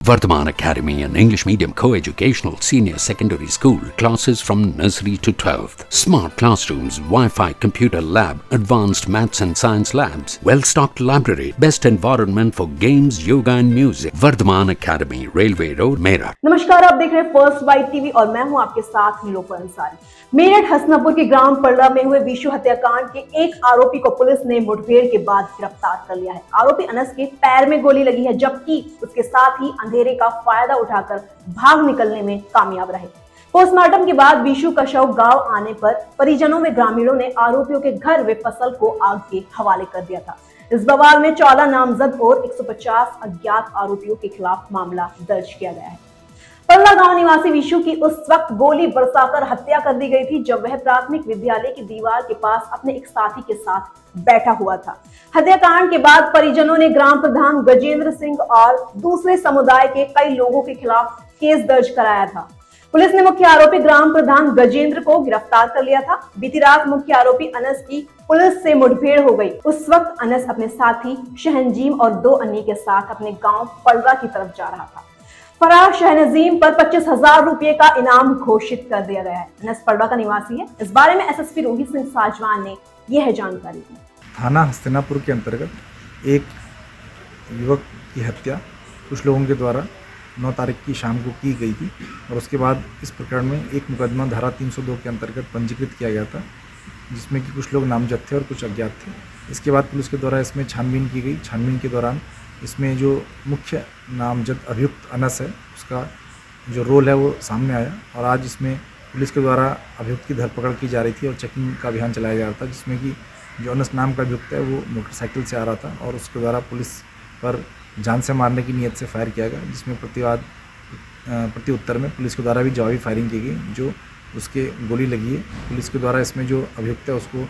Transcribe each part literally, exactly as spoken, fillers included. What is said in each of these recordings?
Vardhaman Academy, an English medium co-educational senior secondary school, classes from nursery to twelfth. Smart classrooms, Wi-Fi computer lab, advanced maths and science labs, well-stocked library, best environment for games, yoga and music. Vardhaman Academy, Railway Road, Meerut. नमस्कार, आप देख रहे हैं first bite TV और मैं हूं आपके साथ नीलोफर अंसारी। मेरठ हसनापुर के ग्राम पड़ला में हुए विशु हत्याकांड के एक आरोपी को पुलिस ने मुठभेड़ के बाद गिरफ्तार कर लिया है। आरोपी अनस के पैर में गोली लगी है, जबकि उसके साथ ही अंधेरे का फायदा उठाकर भाग निकलने में कामयाब रहे। पोस्टमार्टम के बाद विशु का शव गांव आने पर परिजनों व ग्रामीणों ने आरोपियों के घर व फसल को आग के हवाले कर दिया था। इस बवाल में चौदह नामजद और एक सौ पचास अज्ञात आरोपियों के खिलाफ मामला दर्ज किया गया है। पड़ला गांव निवासी विशु की उस वक्त गोली बरसाकर हत्या कर दी गई थी जब वह प्राथमिक विद्यालय की दीवार के पास अपने एक साथी के साथ बैठा हुआ था। हत्याकांड के बाद परिजनों ने ग्राम प्रधान गजेंद्र सिंह और दूसरे समुदाय के कई लोगों के खिलाफ केस दर्ज कराया था। पुलिस ने मुख्य आरोपी ग्राम प्रधान गजेंद्र को गिरफ्तार कर लिया था। बीती रात मुख्य आरोपी अनस की पुलिस से मुठभेड़ हो गई। उस वक्त अनस अपने साथी शहनजीम और दो अन्य के साथ अपने गांव पड़ला की तरफ जा रहा था। फरार शहनजीम पर पच्चीस हजार रुपए का इनाम घोषित कर दिया गया है। अनस पड़ला का निवासी है। इस बारे में एसएसपी रोहित सिंह साजवान ने यह जानकारी दी। थाना हस्तिनापुर के अंतर्गत एक युवक की हत्या कुछ लोगों के द्वारा नौ तारीख की शाम को की गई थी और उसके बाद इस प्रकरण में एक मुकदमा धारा तीन सौ दो के अंतर्गत पंजीकृत किया गया था, जिसमें कि कुछ लोग नामजद थे और कुछ अज्ञात थे। इसके बाद पुलिस के द्वारा इसमें छानबीन की गई। छानबीन के दौरान इसमें जो मुख्य नामजद अभियुक्त अनस है, उसका जो रोल है वो सामने आया और आज इसमें पुलिस के द्वारा अभियुक्त की धरपकड़ की जा रही थी और चेकिंग का अभियान चलाया जा रहा था, जिसमें कि जो अनस नाम का अभियुक्त है वो मोटरसाइकिल से आ रहा था और उसके द्वारा पुलिस पर जान से मारने की नीयत से फायर किया गया, जिसमें प्रतिवाद प्रति उत्तर में पुलिस के द्वारा भी जवाबी फायरिंग की गई। जो उसके गोली लगी है, पुलिस के द्वारा इसमें जो अभियुक्त है उसको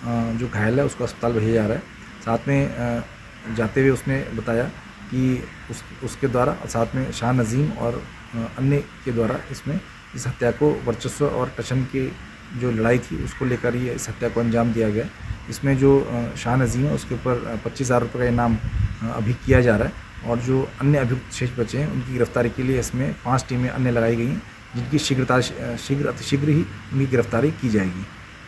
जो घायल है उसको अस्पताल भेजा जा रहा है। साथ में जाते हुए उसने बताया कि उस उसके द्वारा साथ में शाह नज़ीम और अन्य के द्वारा इसमें इस हत्या को वर्चस्व और टशन के जो लड़ाई थी उसको लेकर ही इस हत्या को अंजाम दिया गया। इसमें जो शाह नज़ीम है उसके ऊपर पच्चीस हज़ार रुपये का इनाम अभी किया जा रहा है और जो अन्य अभियुक्त शेष बचे हैं उनकी गिरफ्तारी के लिए इसमें पाँच टीमें अन्य लगाई गई हैं, जिनकी शीघ्रता शीघ्र अतिशीघ्र ही उनकी गिरफ्तारी की जाएगी।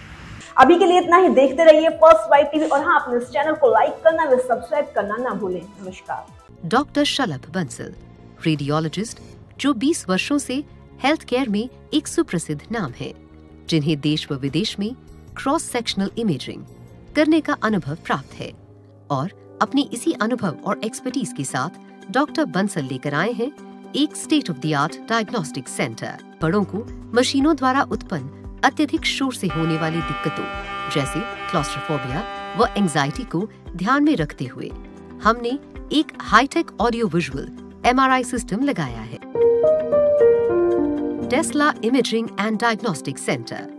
अभी के लिए इतना ही। देखते रहिए फर्स्ट बाइट टीवी और हाँ, अपने इस चैनल को लाइक करना व सब्सक्राइब करना ना भूलें। नमस्कार। डॉक्टर शलभ बंसल, रेडियोलॉजिस्ट जो बीस वर्षों से हेल्थ केयर में एक सुप्रसिद्ध नाम है, जिन्हें देश व विदेश में क्रॉस सेक्शनल इमेजिंग करने का अनुभव प्राप्त है और अपनी इसी अनुभव और एक्सपर्टीज के साथ डॉक्टर बंसल लेकर आए हैं एक state of the art diagnostic centre. बड़ों को मशीनों द्वारा उत्पन्न अत्यधिक शोर से होने वाली दिक्कतों जैसे क्लॉस्ट्रोफोबिया व एंजाइटी को ध्यान में रखते हुए हमने एक high tech audio visual MRI system लगाया है। Tesla imaging and diagnostic centre.